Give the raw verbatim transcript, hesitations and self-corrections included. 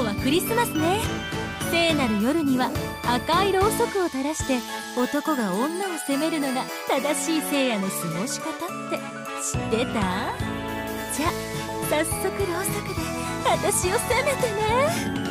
はクリスマスね。聖なる夜には赤いろうそくを垂らして男が女を責めるのが正しい聖夜の過ごし方って知ってた？じゃあ早速ろうそくで私を責めてね。